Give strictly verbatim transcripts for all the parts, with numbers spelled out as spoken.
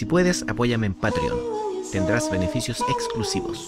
Si puedes, apóyame en Patreon. Tendrás beneficios exclusivos.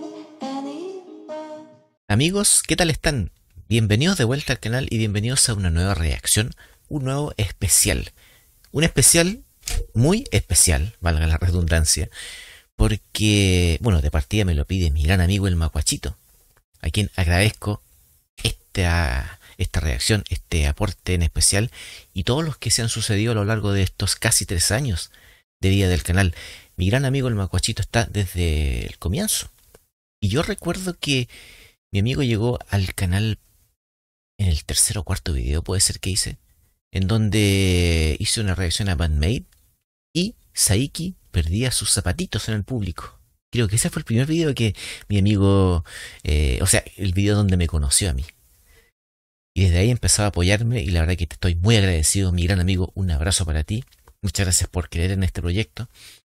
Amigos, ¿qué tal están? Bienvenidos de vuelta al canal y bienvenidos a una nueva reacción, un nuevo especial. Un especial muy especial, valga la redundancia, porque, bueno, de partida me lo pide mi gran amigo el Macuachito, a quien agradezco esta, esta reacción, este aporte en especial y todos los que se han sucedido a lo largo de estos casi tres años de vida del canal. Mi gran amigo el Macuachito está desde el comienzo. Y yo recuerdo que mi amigo llegó al canal en el tercer o cuarto video, puede ser que hice, en donde hice una reacción a Band-Maid y Saiki perdía sus zapatitos en el público. Creo que ese fue el primer video que mi amigo, eh, o sea, el video donde me conoció a mí. Y desde ahí empezó a apoyarme y la verdad que te estoy muy agradecido, mi gran amigo. Un abrazo para ti. Muchas gracias por creer en este proyecto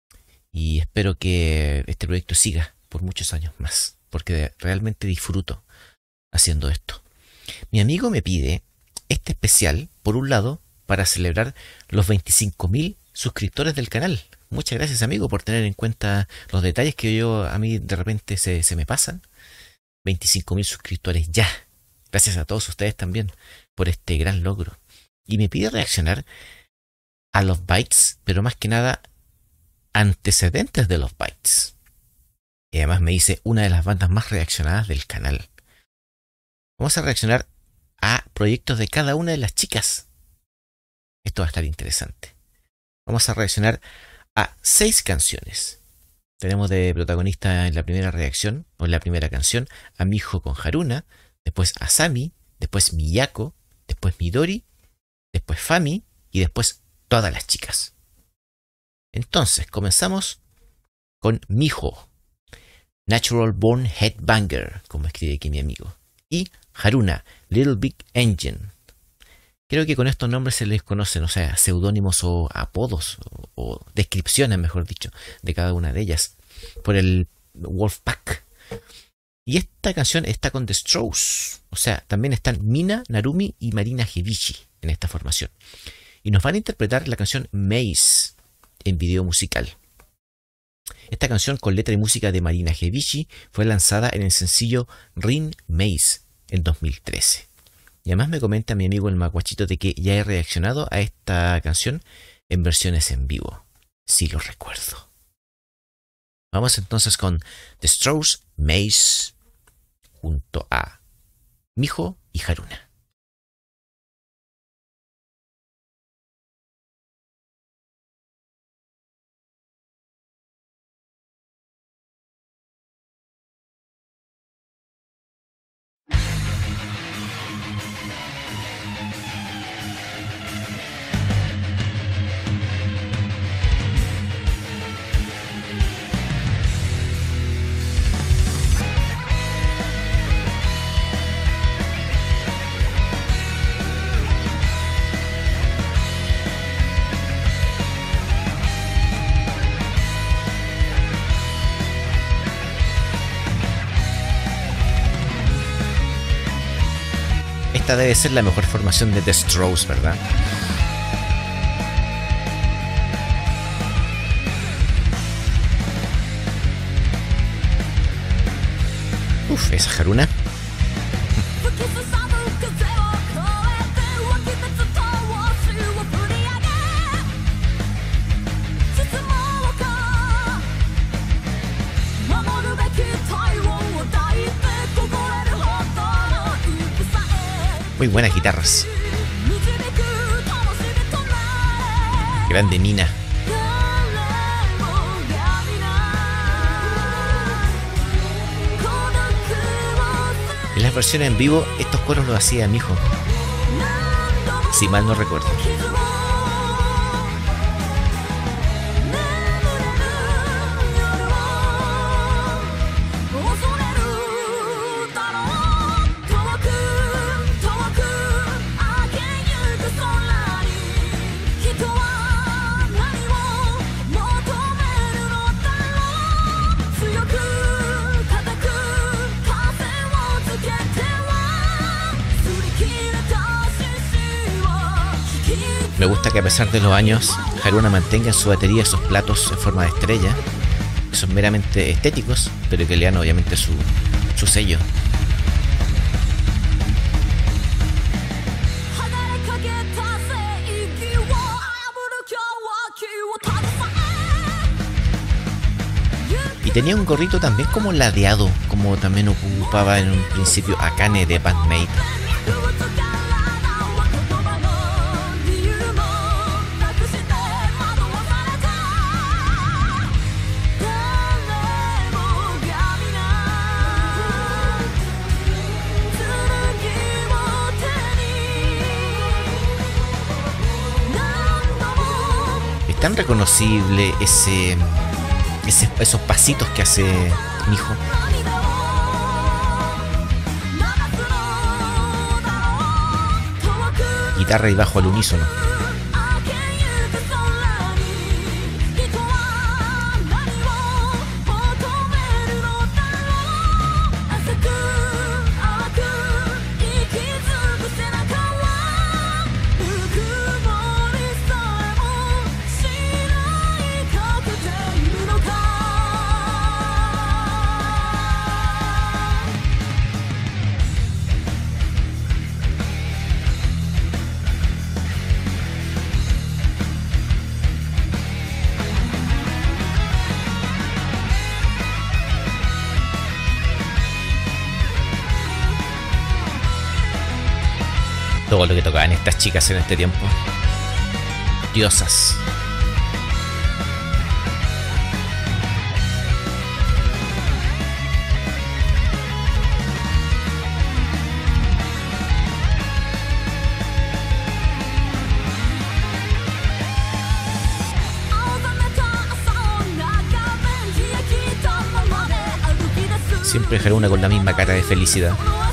y espero que este proyecto siga por muchos años más, porque realmente disfruto haciendo esto. Mi amigo me pide este especial, por un lado, para celebrar los veinticinco mil suscriptores del canal. Muchas gracias, amigo, por tener en cuenta los detalles que yo a mí de repente se, se me pasan. veinticinco mil suscriptores ya. Gracias a todos ustedes también por este gran logro. Y me pide reaccionar a Love Bites, pero más que nada antecedentes de Love Bites. Y además me dice una de las bandas más reaccionadas del canal. Vamos a reaccionar a proyectos de cada una de las chicas. Esto va a estar interesante. Vamos a reaccionar a seis canciones. Tenemos de protagonista en la primera reacción, o en la primera canción, a Miho con Haruna, después a Sami, después Miyako, después Midori, después Fami y después todas las chicas. Entonces, comenzamos con Miho, Natural Born Headbanger, como escribe aquí mi amigo, y Haruna, Little Big Engine. Creo que con estos nombres se les conocen, o sea, seudónimos o apodos, o, o descripciones, mejor dicho, de cada una de ellas, por el Wolfpack. Y esta canción está con The Strokes, o sea, también están Mina, Narumi y Marina Hebishi en esta formación. Y nos van a interpretar la canción Maze en video musical. Esta canción con letra y música de Marina Hebishi fue lanzada en el sencillo Rin Maze en dos mil trece. Y además me comenta mi amigo el Macuachito de que ya he reaccionado a esta canción en versiones en vivo. Sí lo recuerdo. Vamos entonces con The Strokes Maze junto a Miho y Haruna. Esta debe ser la mejor formación de The Strokes, ¿verdad? Uf, esa Haruna. Muy buenas guitarras. Grande Mina. En las versiones en vivo, estos coros los hacía Miho, si mal no recuerdo. Me gusta que a pesar de los años, Haruna mantenga en su batería esos platos en forma de estrella, que son meramente estéticos, pero que le dan obviamente su, su sello. Y tenía un gorrito también como ladeado, como también ocupaba en un principio Akane de Bandmate. Es tan reconocible ese... Ese, esos pasitos que hace mi hijo. Guitarra y bajo al unísono. Todo lo que tocaban estas chicas en este tiempo. Diosas. Siempre Haruna con la misma cara de felicidad.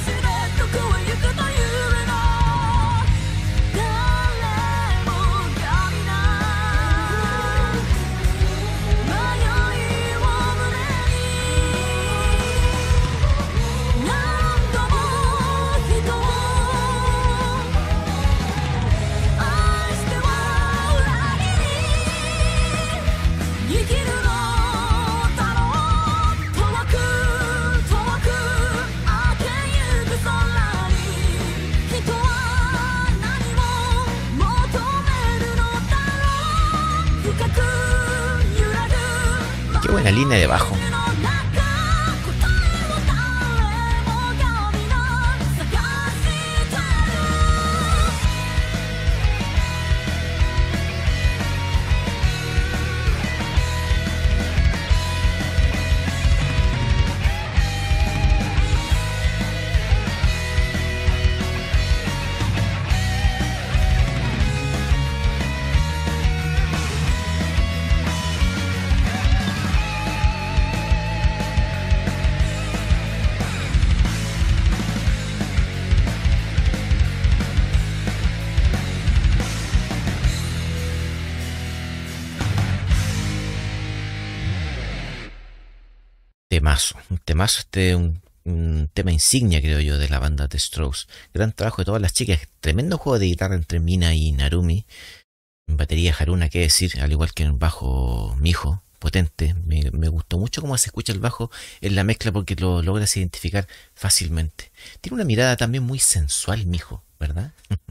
Qué buena línea de bajo. Temazo, un temazo, este un, un tema insignia, creo yo, de la banda The Strokes. Gran trabajo de todas las chicas, tremendo juego de guitarra entre Mina y Narumi. En batería Haruna, qué decir, al igual que en bajo Miho, potente. Me, me gustó mucho cómo se escucha el bajo en la mezcla porque lo logras identificar fácilmente. Tiene una mirada también muy sensual Miho, ¿verdad?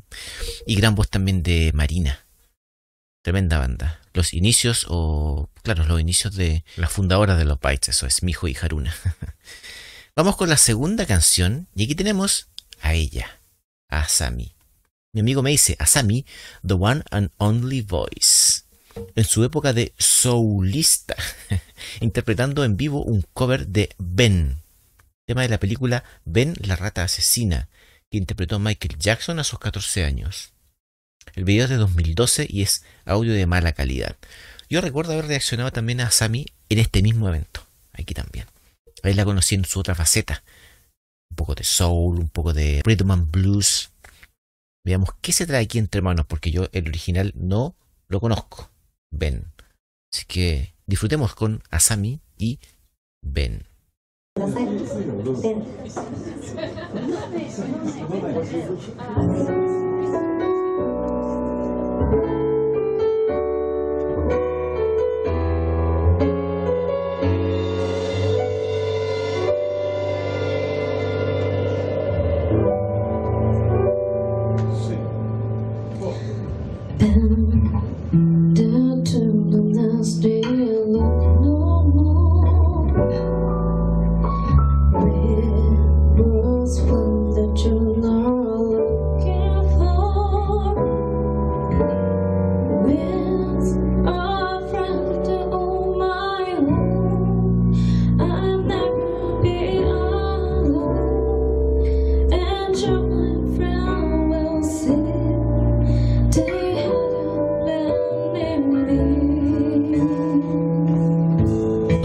Y gran voz también de Marina. Tremenda banda. Los inicios, o claro, los inicios de la fundadora de los Bytes, eso es Miho y Haruna. Vamos con la segunda canción, y aquí tenemos a ella, a Asami. Mi amigo me dice, Asami, the one and only voice. En su época de soulista, interpretando en vivo un cover de Ben, tema de la película Ben, la rata asesina, que interpretó Michael Jackson a sus catorce años. El video es de dos mil doce y es audio de mala calidad. Yo recuerdo haber reaccionado también a Asami en este mismo evento. Aquí también. Ahí la conocí en su otra faceta. Un poco de soul, un poco de rhythm and blues. Veamos qué se trae aquí entre manos, porque yo el original no lo conozco. Ben. Así que disfrutemos con Asami y Ben. Ben.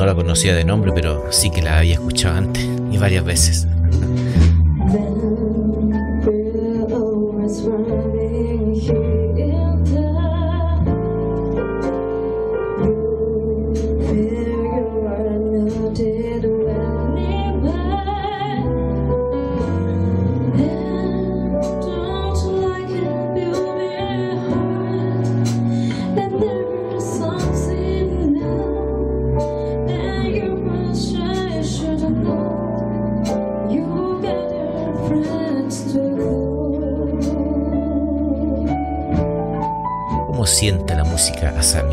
la conocía de nombre, pero sí que la había escuchado antes y varias veces. ¿Cómo siente la música Asami?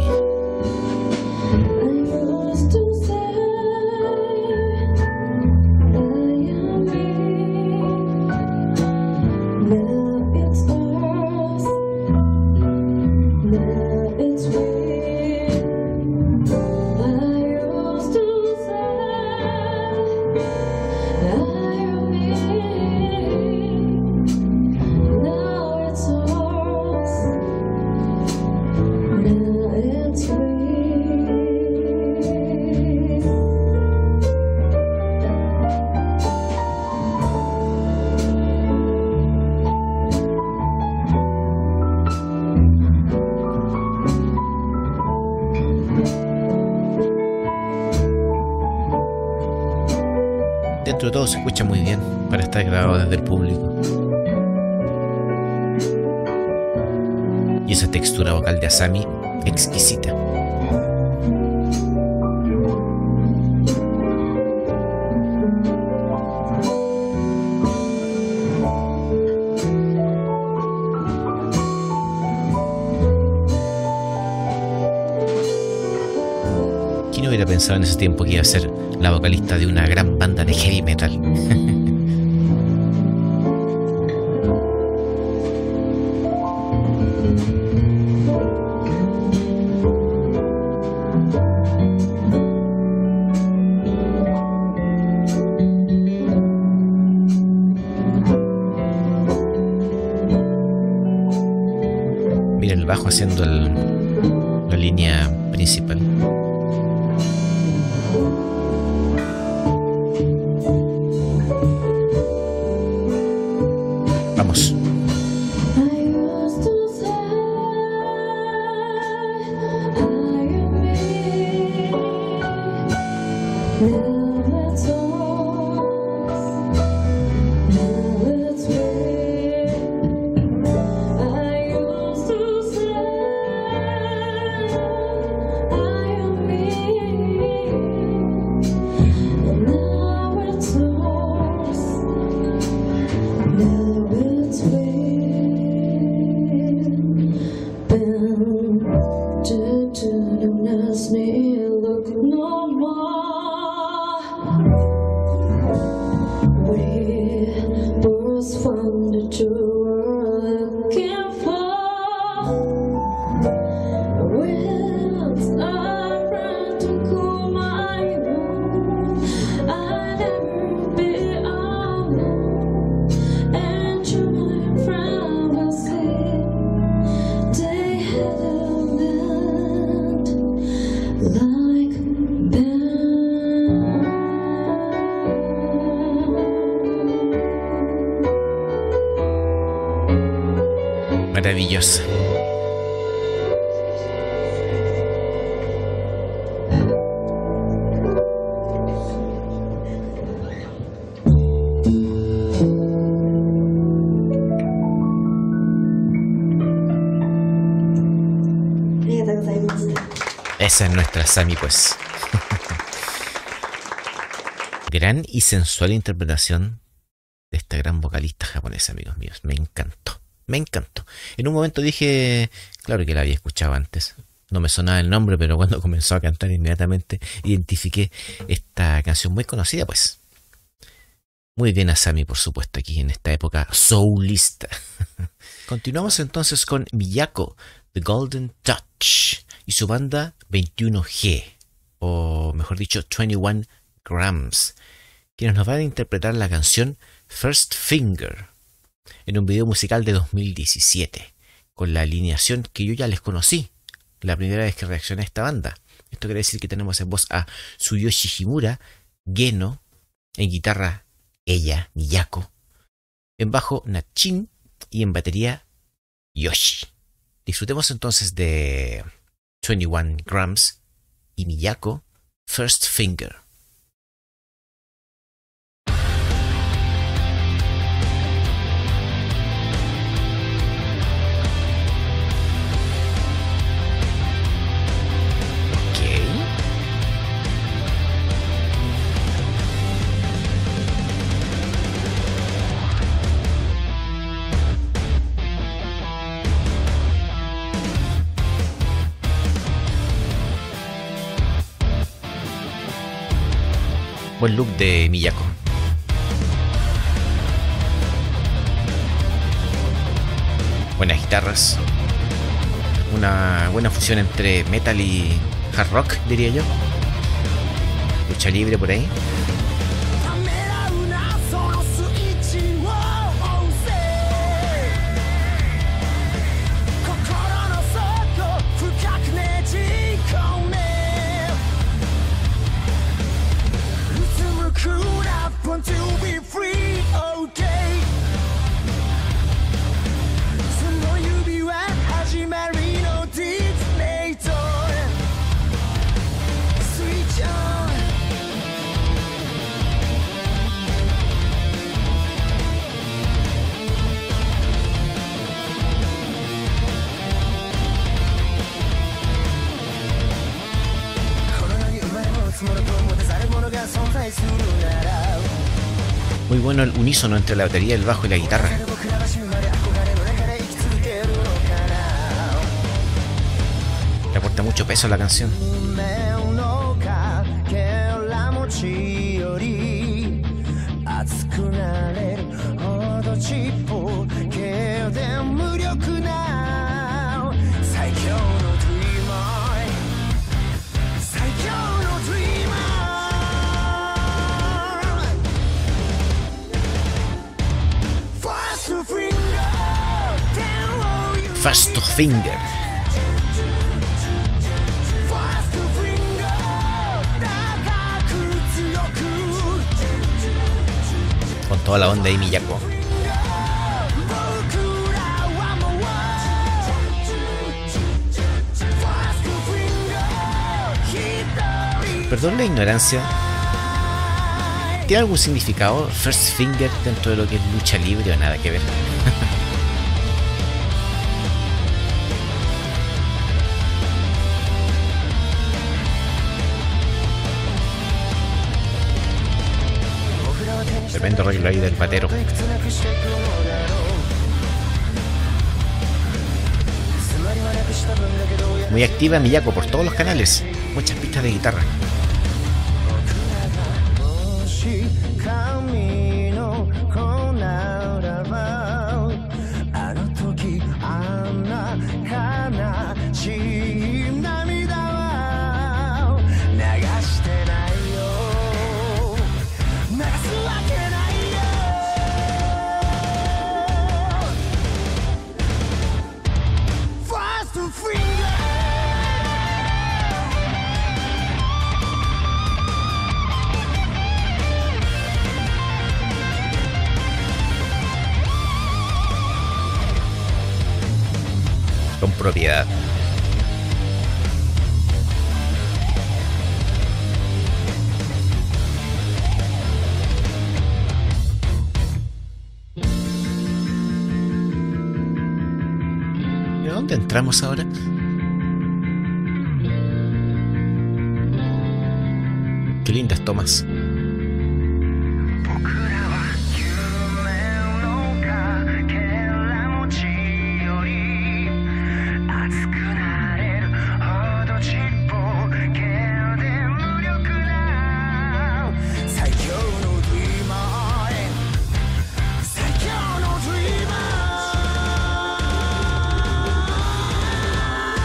Dentro de todo se escucha muy bien para estar grabado desde el público. Y esa textura vocal de Asami, exquisita. ¿Quién hubiera pensado en ese tiempo que iba a ser la vocalista de una gran banda de heavy metal? Mira el bajo haciendo el, la línea principal. Vamos. Maravillosa. Esa es nuestra Asami, pues. Gran y sensual interpretación de esta gran vocalista japonesa, amigos míos. Me encantó. Me encantó. En un momento dije, claro que la había escuchado antes. No me sonaba el nombre, pero cuando comenzó a cantar inmediatamente identifiqué esta canción muy conocida, pues. Muy bien Asami, por supuesto, aquí en esta época soulista. Continuamos entonces con Miyako, The Golden Touch, y su banda veintiuno G, o mejor dicho, veintiuno Grams, quienes nos van a interpretar la canción First Finger, en un video musical de dos mil diecisiete, con la alineación que yo ya les conocí, la primera vez que reaccioné a esta banda, Esto quiere decir que tenemos en voz a Tsuyoshi Himura, Geno, en guitarra ella, Miyako, en bajo Nachin y en batería Yoshi. Disfrutemos entonces de veintiuno Grams y Miyako, First Finger. Buen look de Miyako. Buenas guitarras. Una buena fusión entre metal y hard rock, diría yo. Lucha libre por ahí. Muy bueno el unísono entre la batería, el bajo y la guitarra. Le aporta mucho peso a la canción. First Finger. Con toda la onda de Miyako. Perdón la ignorancia. ¿Tiene algún significado First Finger dentro de lo que es lucha libre o nada que ver? Tremendo rollo ahí del patero. Muy activa Miyako por todos los canales. Muchas pistas de guitarra. Con propiedad. ¿Y a dónde entramos ahora? Qué lindas tomas.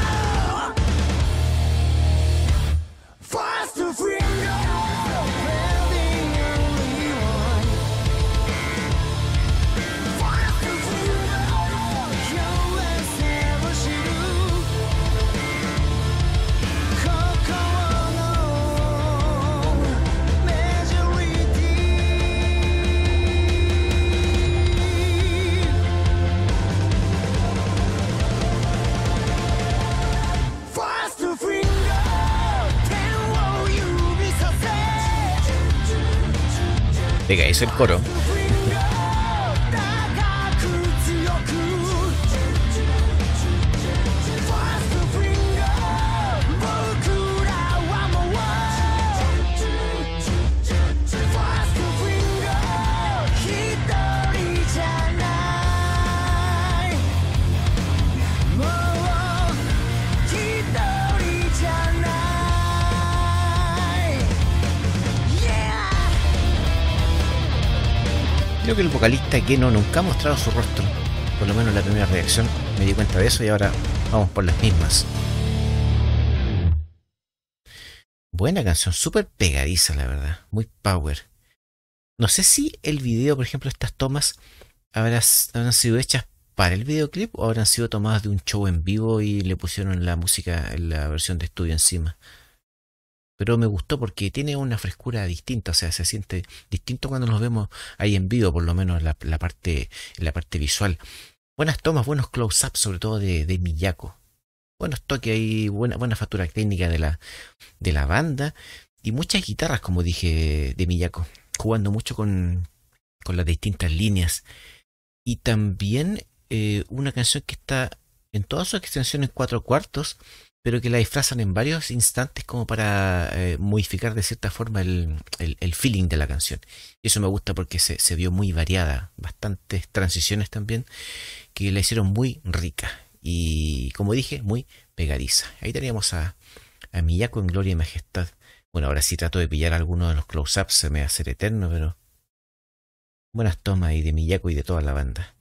Fast to free. Pega eso el coro. Creo que el vocalista Keno nunca ha mostrado su rostro, por lo menos en la primera reacción me di cuenta de eso y ahora vamos por las mismas. Buena canción, súper pegadiza la verdad, muy power. No sé si el video, por ejemplo, estas tomas habrán, habrán sido hechas para el videoclip o habrán sido tomadas de un show en vivo y le pusieron la música en la versión de estudio encima. Pero me gustó porque tiene una frescura distinta, o sea, se siente distinto cuando nos vemos ahí en vivo, por lo menos en la, la, parte, en la parte visual. Buenas tomas, buenos close-ups, sobre todo de, de Miyako. Buenos toques ahí, buena, buena factura técnica de la, de la banda. Y muchas guitarras, como dije, de Miyako, jugando mucho con, con las distintas líneas. Y también eh, una canción que está en toda su extensión en cuatro cuartos, pero que la disfrazan en varios instantes como para eh, modificar de cierta forma el, el, el feeling de la canción. Y eso me gusta porque se, se vio muy variada, bastantes transiciones también, que la hicieron muy rica y, como dije, muy pegadiza. Ahí teníamos a, a Miyako en gloria y majestad. Bueno, ahora sí trato de pillar alguno de los close-ups, se me va a hacer eterno, pero buenas tomas ahí de Miyako y de toda la banda.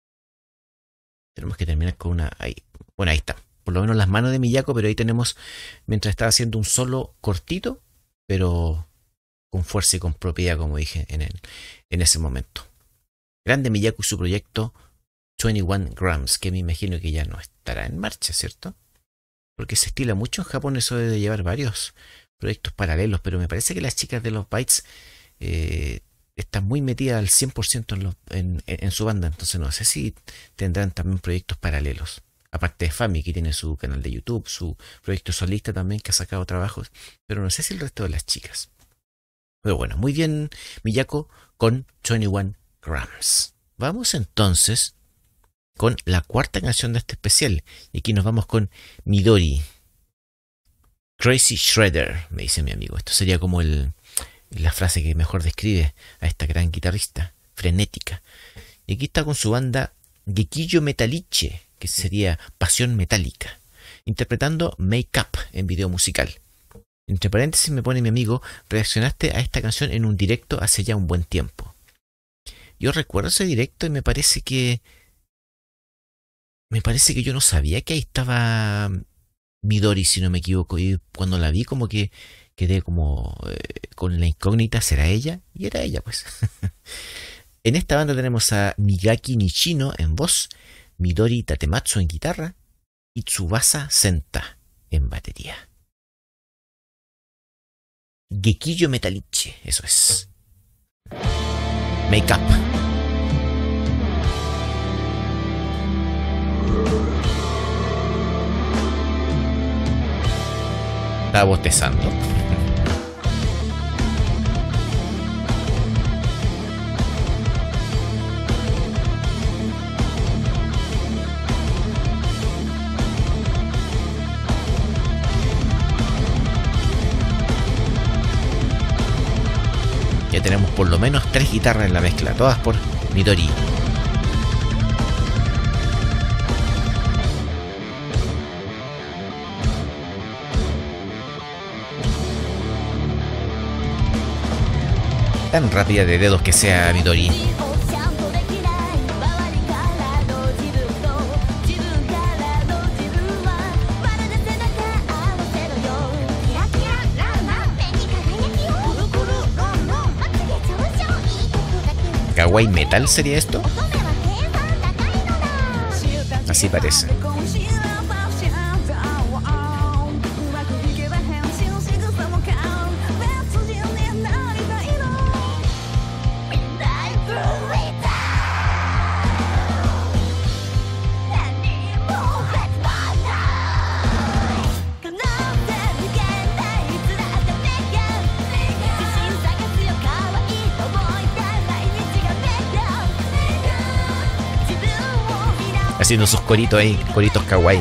Tenemos que terminar con una... Ahí. Bueno, ahí está. Por lo menos las manos de Miyako, pero ahí tenemos, mientras estaba haciendo un solo cortito, pero con fuerza y con propiedad, como dije en, el, en ese momento. Grande Miyako y su proyecto veintiuno grams, que me imagino que ya no estará en marcha, ¿cierto? Porque se estila mucho en Japón eso de llevar varios proyectos paralelos, pero me parece que las chicas de los Bytes eh, están muy metidas al cien por ciento en, los, en, en su banda, entonces no sé si tendrán también proyectos paralelos. Aparte de Fami, que tiene su canal de YouTube, su proyecto solista también, que ha sacado trabajos. Pero no sé si el resto de las chicas. Pero bueno, muy bien Miyako con veintiuno grams. Vamos entonces con la cuarta canción de este especial. Y aquí nos vamos con Midori. Crazy Shredder, me dice mi amigo. Esto sería como el, la frase que mejor describe a esta gran guitarrista, frenética. Y aquí está con su banda Gekiyo Metaliche, que sería Pasión Metálica, interpretando Make Up en video musical. Entre paréntesis me pone mi amigo, reaccionaste a esta canción en un directo hace ya un buen tiempo. Yo recuerdo ese directo y me parece que... Me parece que yo no sabía que ahí estaba Midori, si no me equivoco, y cuando la vi como que quedé como eh, con la incógnita, ¿será ella? Y era ella, pues. En esta banda tenemos a Migaki Nishino en voz, Midori Tatematsu en guitarra y Tsubasa Senta en batería. Gekiyo Metaliche, eso es. Make Up. Está bostezando. Ya tenemos por lo menos tres guitarras en la mezcla, todas por Midori. Tan rápida de dedos que sea Midori. ¿Kawaii Metal sería esto? Así parece. Haciendo sus coritos ahí, coritos kawaii.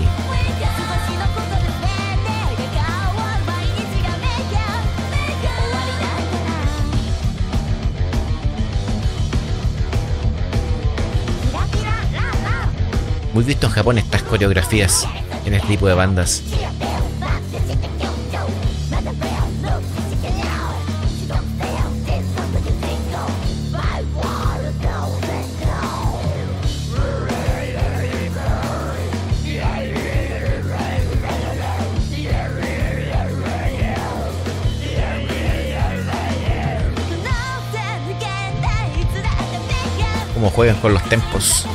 Muy visto en Japón estas coreografías en este tipo de bandas. Como juegan con los tempos.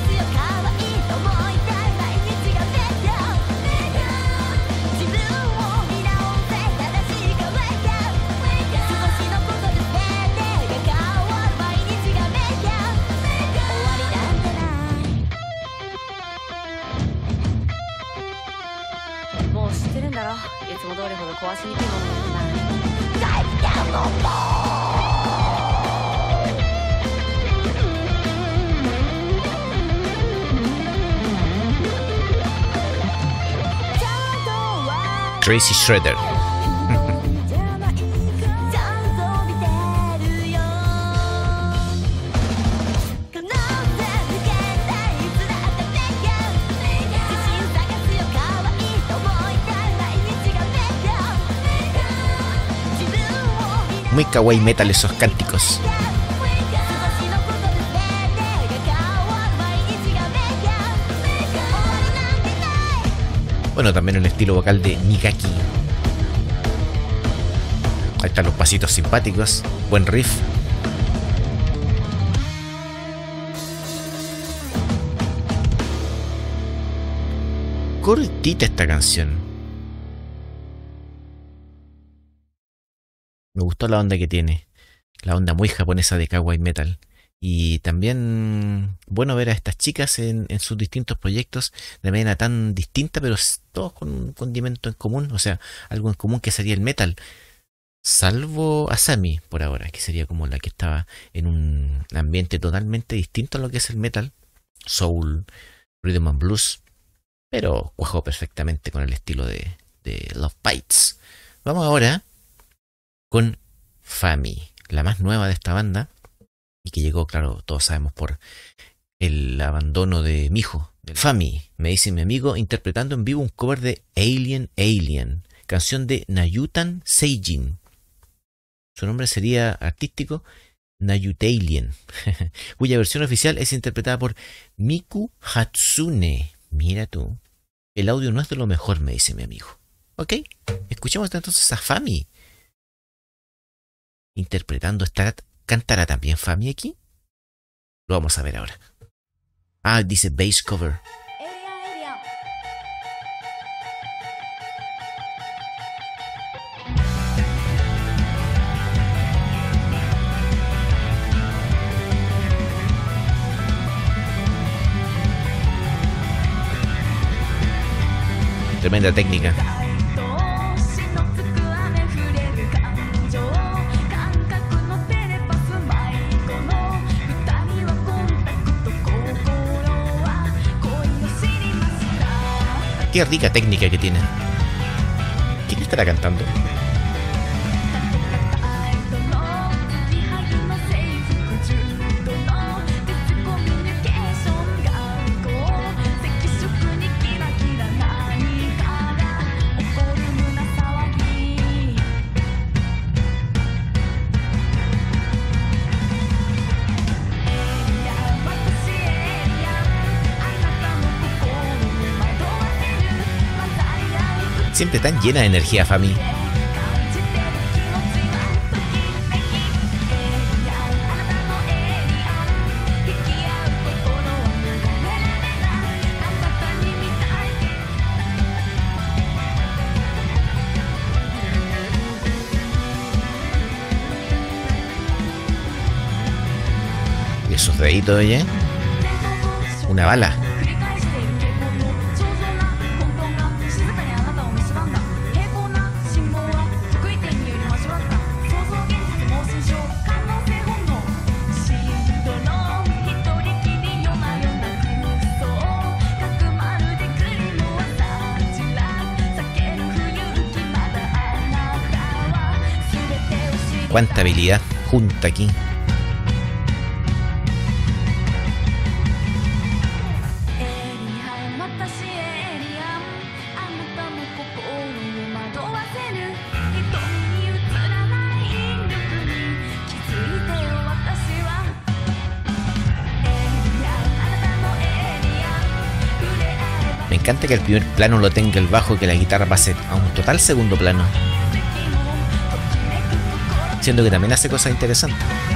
Tracy Shredder. Muy kawaii metal esos cánticos. Bueno, también el estilo vocal de Migaki. Ahí están los pasitos simpáticos. Buen riff. Cortita esta canción. Me gustó la onda que tiene. La onda muy japonesa de kawaii metal. Y también bueno ver a estas chicas en, en sus distintos proyectos de manera tan distinta, pero todos con un condimento en común, o sea, algo en común que sería el metal. Salvo Asami, por ahora, que sería como la que estaba en un ambiente totalmente distinto a lo que es el metal, soul, rhythm and blues, pero cuajó perfectamente con el estilo de, de Love Bites. Vamos ahora con Fami, la más nueva de esta banda, y que llegó, claro, todos sabemos, por el abandono de Miho. Fami, me dice mi amigo, interpretando en vivo un cover de Alien Alien, canción de Nayutan Seijin. Su nombre sería artístico Nayutalien, cuya versión oficial es interpretada por Miku Hatsune. Mira tú, el audio no es de lo mejor, me dice mi amigo. Ok, escuchemos entonces a Fami interpretando esta. ¿Cantará también Fami aquí? Lo vamos a ver ahora. Ah, dice bass cover. Tremenda técnica. Qué rica técnica que tiene. ¿Quién estará cantando? Siempre tan llena de energía, Fami. Y esos deditos, oye. Una bala. Cuánta habilidad junta aquí. Me encanta que el primer plano lo tenga el bajo y que la guitarra pase a un total segundo plano. Siendo que también hace cosas interesantes.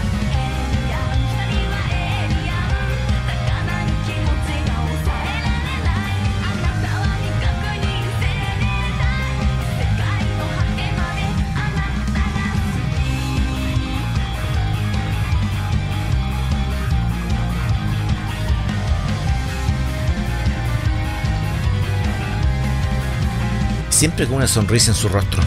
Siempre con una sonrisa en su rostro.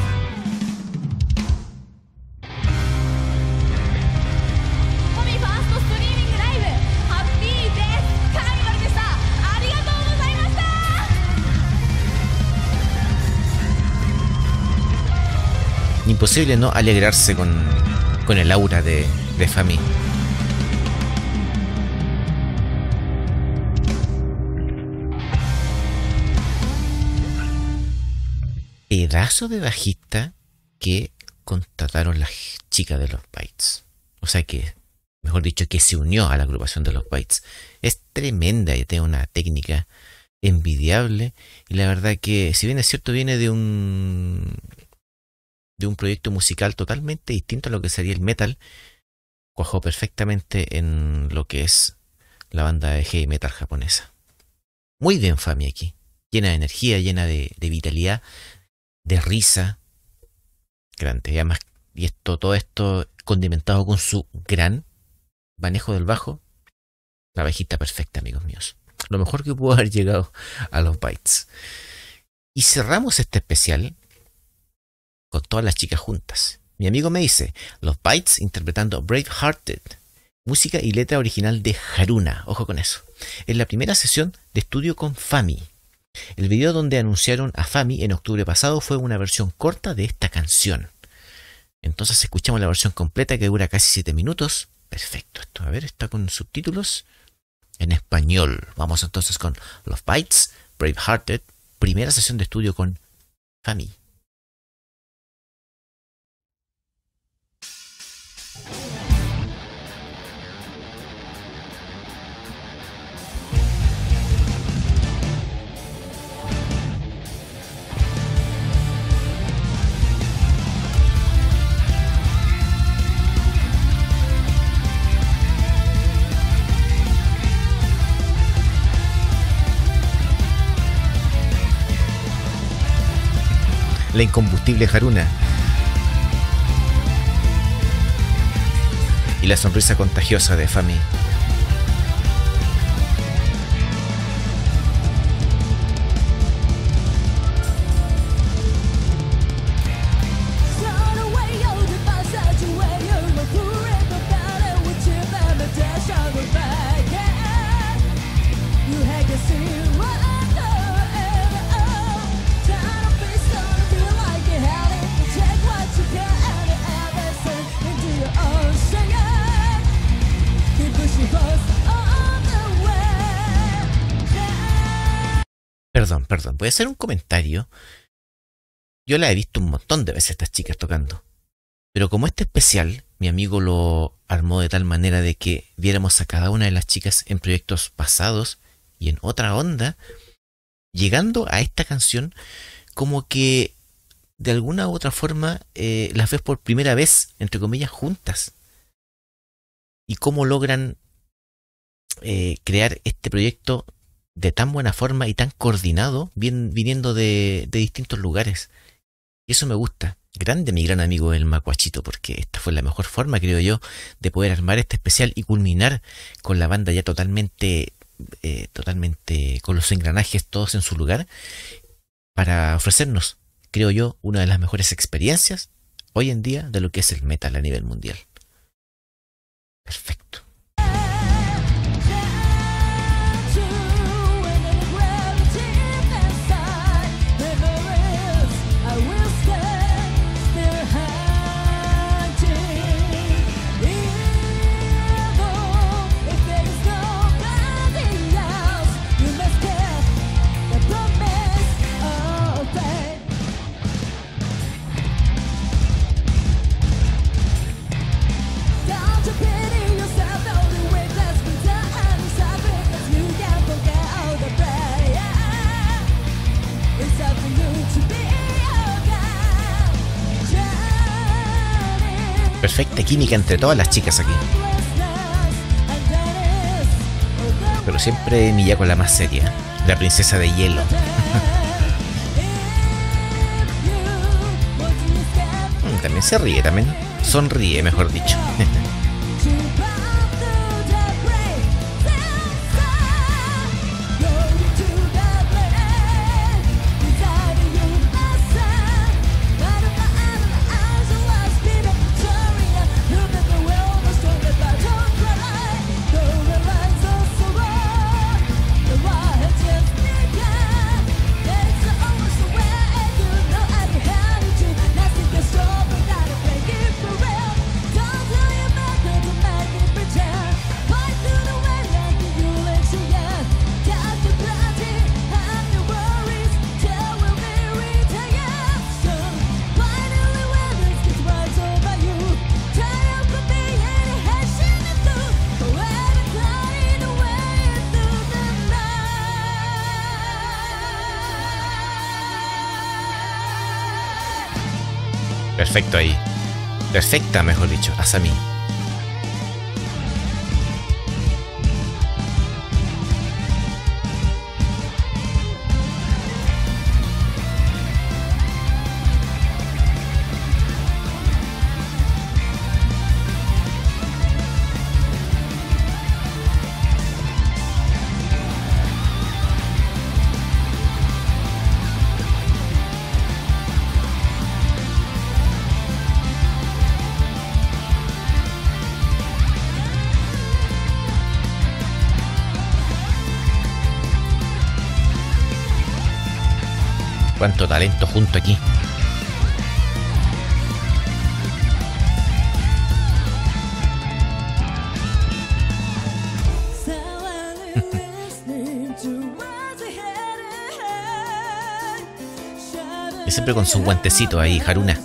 Imposible no alegrarse con, con el aura de, de Fami. Pedazo de bajista que contrataron las chicas de los Bytes. O sea que, mejor dicho, que se unió a la agrupación de los Bytes. Es tremenda y tiene una técnica envidiable. Y la verdad que, si bien es cierto, viene de un de un proyecto musical totalmente distinto a lo que sería el metal, cuajó perfectamente en lo que es la banda de heavy metal japonesa. Muy bien Fami aquí. Llena de energía, llena de, de vitalidad, de risa. Grande. Y además, y esto, todo esto condimentado con su gran manejo del bajo. La bajista perfecta, amigos míos. Lo mejor que pudo haber llegado a los Bytes. Y cerramos este especial con todas las chicas juntas. Mi amigo me dice, los Bytes interpretando Bravehearted, música y letra original de Haruna. Ojo con eso. Es la primera sesión de estudio con Fami. El video donde anunciaron a Fami en octubre pasado fue una versión corta de esta canción. Entonces escuchamos la versión completa que dura casi siete minutos. Perfecto. Esto, a ver, está con subtítulos en español. Vamos entonces con los Bytes, Bravehearted, primera sesión de estudio con Fami. La incombustible Haruna. Y la sonrisa contagiosa de Fami. Perdón, perdón, voy a hacer un comentario. Yo la he visto un montón de veces estas chicas tocando. Pero como este especial, mi amigo lo armó de tal manera de que viéramos a cada una de las chicas en proyectos pasados y en otra onda, llegando a esta canción, como que de alguna u otra forma eh, las ves por primera vez, entre comillas, juntas. Y cómo logran eh, crear este proyecto de tan buena forma y tan coordinado, bien, viniendo de, de distintos lugares. Y eso me gusta. Grande mi gran amigo el Macuachito, porque esta fue la mejor forma, creo yo, de poder armar este especial y culminar con la banda ya totalmente, eh, totalmente con los engranajes todos en su lugar, para ofrecernos, creo yo, una de las mejores experiencias hoy en día de lo que es el metal a nivel mundial. Perfecto. Perfecta química entre todas las chicas aquí. Pero siempre Miyako la más seria, la princesa de hielo. También se ríe, también sonríe, mejor dicho. Perfecto ahí. Perfecta, mejor dicho, Asami. Cuánto talento junto aquí. Y siempre con su guantecito ahí, Haruna.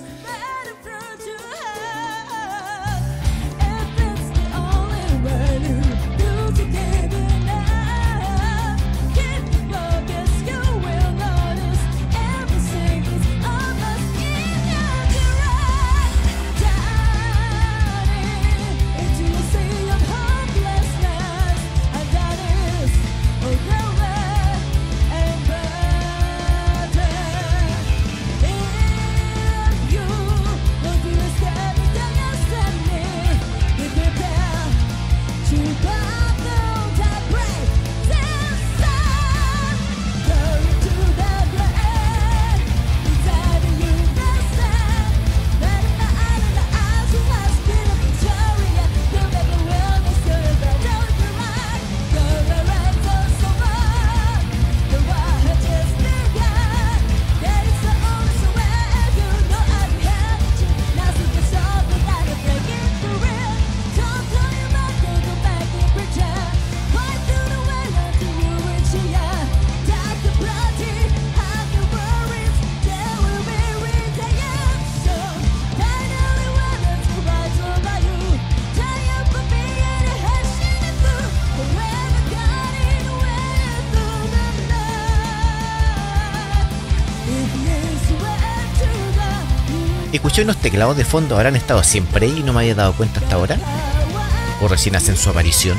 Escuché unos teclados de fondo, ¿habrán estado siempre ahí y no me había dado cuenta hasta ahora? ¿O recién hacen su aparición?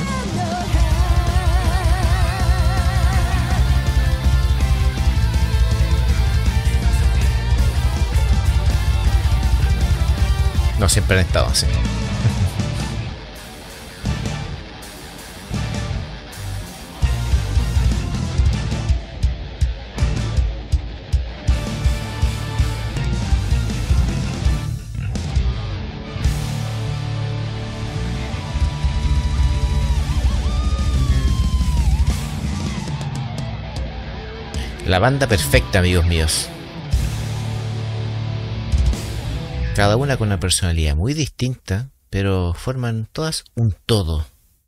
No, siempre han estado así. La banda perfecta, amigos míos. Cada una con una personalidad muy distinta, pero forman todas un todo.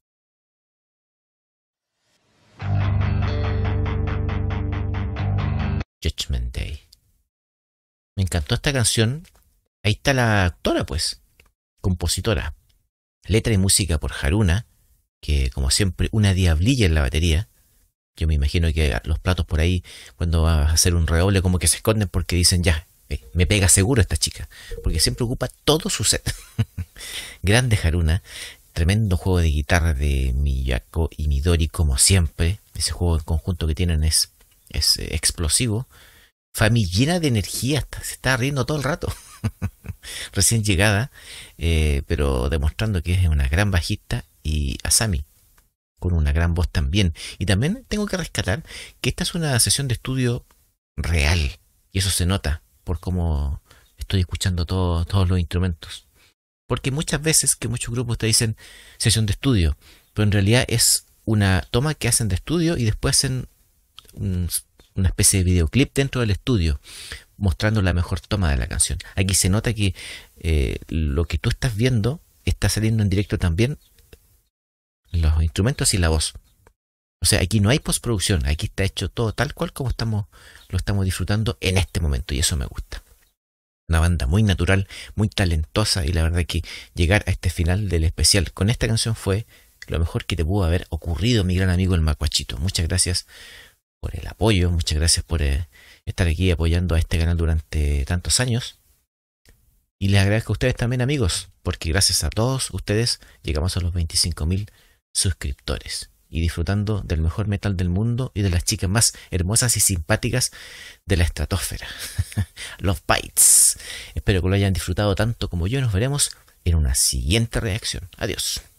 Judgment Day. Me encantó esta canción. Ahí está la actora, pues. Compositora. Letra y música por Haruna, que como siempre una diablilla en la batería. Yo me imagino que los platos por ahí, cuando vas a hacer un redoble, como que se esconden porque dicen ya, Eh, me pega seguro esta chica, porque siempre ocupa todo su set. Grande Haruna, tremendo juego de guitarra de Miyako y Midori como siempre. Ese juego en conjunto que tienen es, es eh, explosivo. Fami llena de energía, está- se está riendo todo el rato. Recién llegada, eh, pero demostrando que es una gran bajista. Y Asami, con una gran voz también. Y también tengo que rescatar que esta es una sesión de estudio real. Y eso se nota por cómo estoy escuchando todo- todos los instrumentos. Porque muchas veces que muchos grupos te dicen sesión de estudio, pero en realidad es una toma que hacen de estudio y después hacen un- una especie de videoclip dentro del estudio, mostrando la mejor toma de la canción. Aquí se nota que eh, lo que tú estás viendo está saliendo en directo también, los instrumentos y la voz. O sea, aquí no hay postproducción, aquí está hecho todo tal cual como estamos, lo estamos disfrutando en este momento y eso me gusta. Una banda muy natural, muy talentosa y la verdad que llegar a este final del especial con esta canción fue lo mejor que te pudo haber ocurrido, mi gran amigo el Macuachito. Muchas gracias por el apoyo, muchas gracias por eh, estar aquí apoyando a este canal durante tantos años. Y les agradezco a ustedes también, amigos, porque gracias a todos ustedes llegamos a los veinticinco mil suscriptores y disfrutando del mejor metal del mundo y de las chicas más hermosas y simpáticas de la estratosfera. Los Bites. Espero que lo hayan disfrutado tanto como yo. Nos veremos en una siguiente reacción. Adiós.